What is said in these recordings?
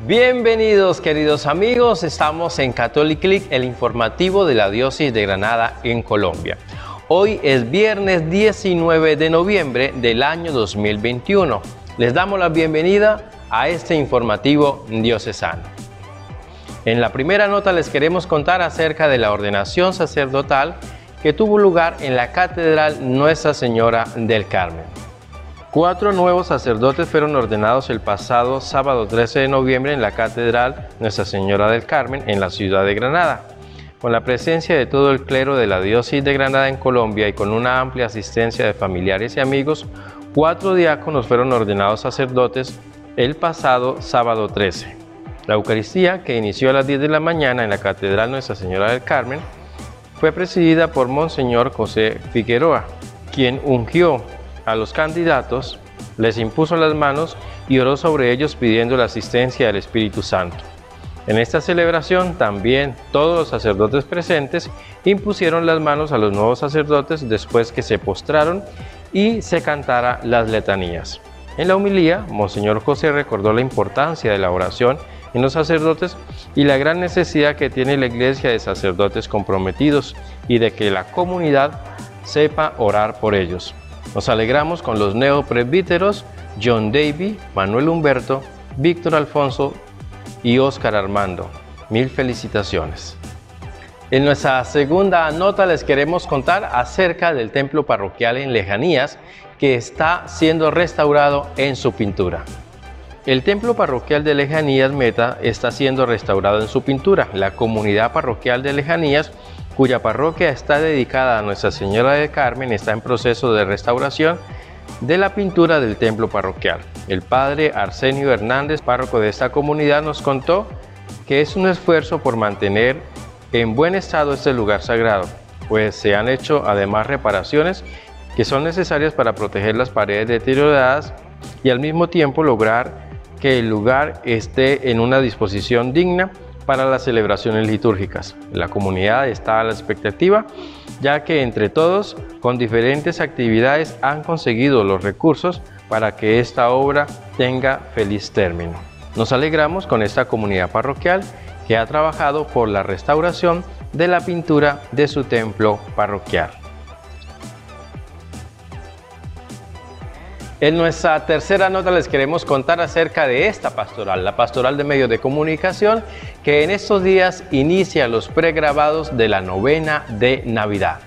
Bienvenidos queridos amigos, estamos en Catholic Click, el informativo de la Diócesis de Granada en Colombia. Hoy es viernes 19 de noviembre del año 2021. Les damos la bienvenida a este informativo diocesano. En la primera nota les queremos contar acerca de la ordenación sacerdotal que tuvo lugar en la Catedral Nuestra Señora del Carmen. 4 nuevos sacerdotes fueron ordenados el pasado sábado 13 de noviembre en la Catedral Nuestra Señora del Carmen en la ciudad de Granada. Con la presencia de todo el clero de la Diócesis de Granada en Colombia y con una amplia asistencia de familiares y amigos, 4 diáconos fueron ordenados sacerdotes el pasado sábado 13. La Eucaristía, que inició a las 10 de la mañana en la Catedral Nuestra Señora del Carmen, fue presidida por Monseñor José Figueroa, quien ungió a los candidatos, les impuso las manos y oró sobre ellos pidiendo la asistencia del Espíritu Santo. En esta celebración también todos los sacerdotes presentes impusieron las manos a los nuevos sacerdotes después que se postraron y se cantara las letanías. En la homilía, Monseñor José recordó la importancia de la oración en los sacerdotes y la gran necesidad que tiene la Iglesia de sacerdotes comprometidos y de que la comunidad sepa orar por ellos. Nos alegramos con los neopresbíteros John David, Manuel Humberto, Víctor Alfonso y Óscar Armando. Mil felicitaciones. En nuestra segunda nota les queremos contar acerca del templo parroquial en Lejanías que está siendo restaurado en su pintura. El templo parroquial de Lejanías Meta está siendo restaurado en su pintura. La comunidad parroquial de Lejanías, cuya parroquia está dedicada a Nuestra Señora del Carmen, está en proceso de restauración de la pintura del templo parroquial. El padre Arsenio Hernández, párroco de esta comunidad, nos contó que es un esfuerzo por mantener en buen estado este lugar sagrado, pues se han hecho además reparaciones que son necesarias para proteger las paredes deterioradas y al mismo tiempo lograr que el lugar esté en una disposición digna para las celebraciones litúrgicas. La comunidad está a la expectativa, ya que entre todos, con diferentes actividades, han conseguido los recursos para que esta obra tenga feliz término. Nos alegramos con esta comunidad parroquial que ha trabajado por la restauración de la pintura de su templo parroquial. En nuestra tercera nota les queremos contar acerca de esta pastoral, la pastoral de medios de comunicación, que en estos días inicia los pregrabados de la novena de Navidad.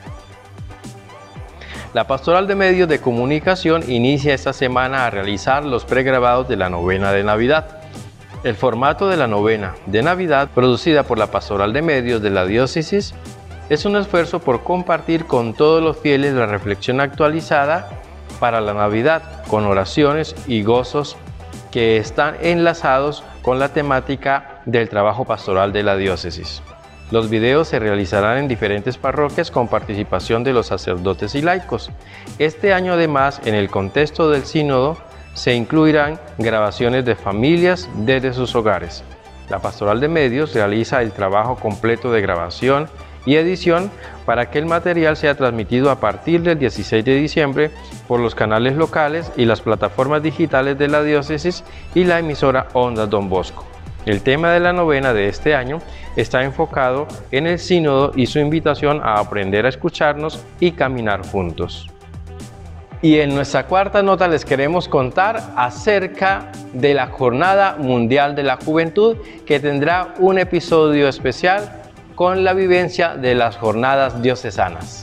La pastoral de medios de comunicación inicia esta semana a realizar los pregrabados de la novena de Navidad. El formato de la novena de Navidad, producida por la pastoral de medios de la diócesis, es un esfuerzo por compartir con todos los fieles la reflexión actualizada para la Navidad, con oraciones y gozos que están enlazados con la temática del trabajo pastoral de la diócesis. Los videos se realizarán en diferentes parroquias con participación de los sacerdotes y laicos. Este año además, en el contexto del sínodo, se incluirán grabaciones de familias desde sus hogares. La pastoral de medios realiza el trabajo completo de grabación y edición para que el material sea transmitido a partir del 16 de diciembre por los canales locales y las plataformas digitales de la diócesis y la emisora Ondas Don Bosco. El tema de la novena de este año está enfocado en el sínodo y su invitación a aprender a escucharnos y caminar juntos. Y en nuestra cuarta nota les queremos contar acerca de la Jornada Mundial de la Juventud, que tendrá un episodio especial con la vivencia de las jornadas diocesanas.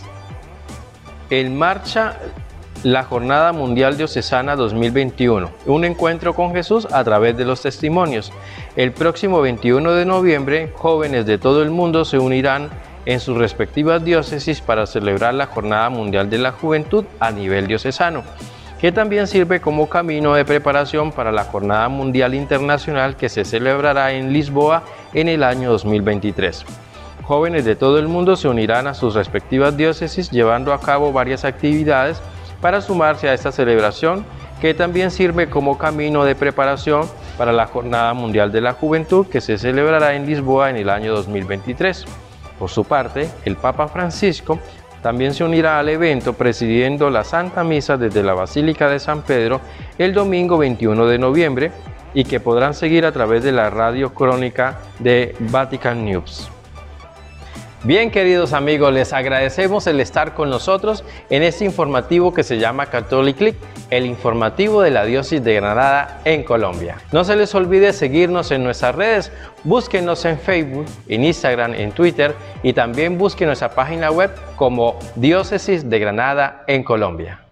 En marcha la Jornada Mundial Diocesana 2021, un encuentro con Jesús a través de los testimonios. El próximo 21 de noviembre, jóvenes de todo el mundo se unirán en sus respectivas diócesis para celebrar la Jornada Mundial de la Juventud a nivel diocesano, que también sirve como camino de preparación para la Jornada Mundial Internacional que se celebrará en Lisboa en el año 2023. Jóvenes de todo el mundo se unirán a sus respectivas diócesis llevando a cabo varias actividades para sumarse a esta celebración, que también sirve como camino de preparación para la Jornada Mundial de la Juventud que se celebrará en Lisboa en el año 2023. Por su parte, el Papa Francisco también se unirá al evento presidiendo la Santa Misa desde la Basílica de San Pedro el domingo 21 de noviembre y que podrán seguir a través de la radio crónica de Vatican News. Bien, queridos amigos, les agradecemos el estar con nosotros en este informativo que se llama Catholic Click, el informativo de la Diócesis de Granada en Colombia. No se les olvide seguirnos en nuestras redes, búsquenos en Facebook, en Instagram, en Twitter y también busquen nuestra página web como Diócesis de Granada en Colombia.